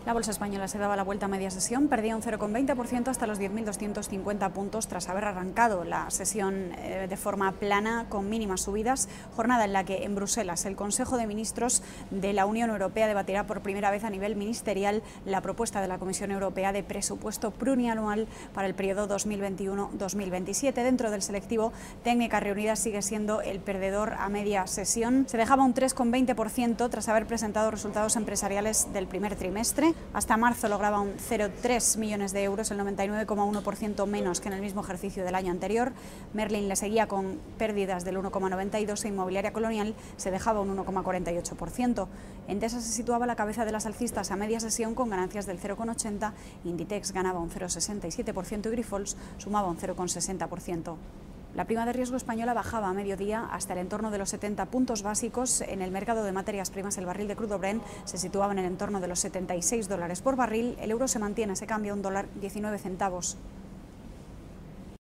La bolsa española se daba la vuelta a media sesión, perdía un 0,20% hasta los 10.250 puntos tras haber arrancado la sesión de forma plana con mínimas subidas, jornada en la que en Bruselas el Consejo de Ministros de la Unión Europea debatirá por primera vez a nivel ministerial la propuesta de la Comisión Europea de presupuesto plurianual para el periodo 2021-2027. Dentro del selectivo, Técnicas Reunidas sigue siendo el perdedor a media sesión. Se dejaba un 3,20% tras haber presentado resultados empresariales del primer trimestre. Hasta marzo lograba un 0,3 millones de euros, el 99,1% menos que en el mismo ejercicio del año anterior. Merlin le seguía con pérdidas del 1,92% e Inmobiliaria Colonial se dejaba un 1,48%. Endesa se situaba a la cabeza de las alcistas a media sesión con ganancias del 0,80%, Inditex ganaba un 0,67% y Grifols sumaba un 0,60%. La prima de riesgo española bajaba a mediodía hasta el entorno de los 70 puntos básicos. En el mercado de materias primas, el barril de crudo Brent se situaba en el entorno de los $76 por barril. El euro se mantiene, se cambia $1,19.